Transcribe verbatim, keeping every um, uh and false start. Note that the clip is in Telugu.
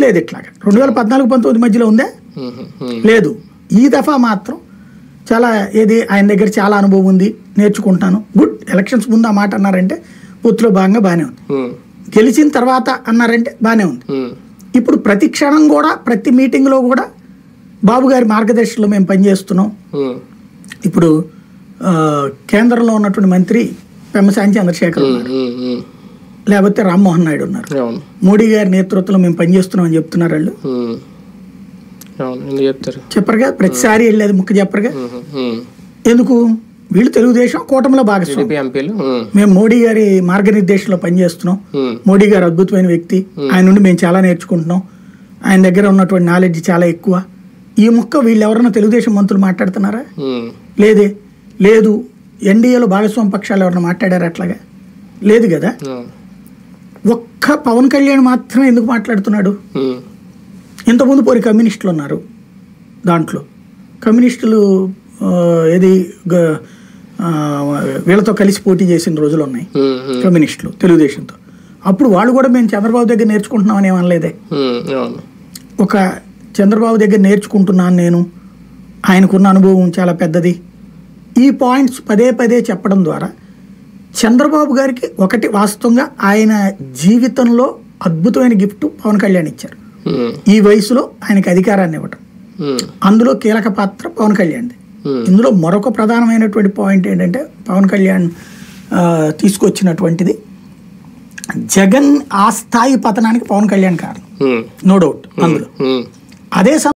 లేదు ఇట్లాగా. రెండు వేల పద్నాలుగు పంతొమ్మిది మధ్యలో ఉందా? లేదు. ఈ దఫా మాత్రం చాలా ఏది ఆయన దగ్గర చాలా అనుభవం ఉంది, నేర్చుకుంటాను. గుడ్. ఎలక్షన్స్ ముందు ఆ మాట అన్నారంటే పొత్తులో భాగంగా బాగానే ఉంది. గెలిచిన తర్వాత అన్నారంటే బాగానే ఉంది. ఇప్పుడు ప్రతి క్షణం కూడా ప్రతి మీటింగ్లో కూడా బాబు గారి మార్గదర్శనంలో మేము పనిచేస్తున్నాం. ఇప్పుడు కేంద్రంలో ఉన్నటువంటి మంత్రి పెమ్మసాని చంద్రశేఖర్ ఉన్నారు, లేకపోతే రామ్మోహన్ నాయుడు ఉన్నారు. మోడీ గారి నేతృత్వంలో మేము పనిచేస్తున్నాం అని చెప్తున్నారు వాళ్ళు. చెప్పరుగా, ప్రతిసారి వెళ్ళేది ముక్క చెప్పరుగా. ఎందుకు? వీళ్ళు తెలుగుదేశం కూటమిలో భాగస్వామ్యం. మేము మోడీ గారి మార్గనిర్దేశంలో పనిచేస్తున్నాం, మోడీ గారు అద్భుతమైన వ్యక్తి, ఆయన నుండి మేము చాలా నేర్చుకుంటున్నాం, ఆయన దగ్గర ఉన్నటువంటి నాలెడ్జ్ చాలా ఎక్కువ. ఈ ముక్క వీళ్ళు ఎవరన్నా తెలుగుదేశం మంత్రులు మాట్లాడుతున్నారా? లేదే. లేదు. ఎన్డీఏలో భాగస్వామ్య పక్షాలు ఎవరన్నా మాట్లాడారా అట్లాగా? లేదు కదా. ఒక్క పవన్ కళ్యాణ్ మాత్రమే ఎందుకు మాట్లాడుతున్నాడు? ఇంతకుముందు పోయి కమ్యూనిస్టులు ఉన్నారు, దాంట్లో కమ్యూనిస్టులు ఏది వీళ్ళతో కలిసి పోటీ చేసిన రోజులు ఉన్నాయి కమ్యూనిస్టులు తెలుగుదేశంతో. అప్పుడు వాళ్ళు కూడా మేము చంద్రబాబు దగ్గర నేర్చుకుంటున్నామని ఏమనలేదే. ఒక చంద్రబాబు దగ్గర నేర్చుకుంటున్నాను నేను, ఆయనకున్న అనుభవం చాలా పెద్దది, ఈ పాయింట్స్ పదే పదే చెప్పడం ద్వారా చంద్రబాబు గారికి ఒకటి వాస్తవంగా ఆయన జీవితంలో అద్భుతమైన గిఫ్ట్ పవన్ కళ్యాణ్ ఇచ్చారు. ఈ వయసులో ఆయనకి అధికారాన్ని ఇవ్వటం, అందులో కీలక పాత్ర పవన్ కళ్యాణ్ది. ఇందులో మరొక ప్రధానమైనటువంటి పాయింట్ ఏంటంటే పవన్ కళ్యాణ్ తీసుకొచ్చినటువంటిది జగన్ ఆ స్థాయి పతనానికి పవన్ కళ్యాణ్ కారణం, నో డౌట్ అందులో. అదే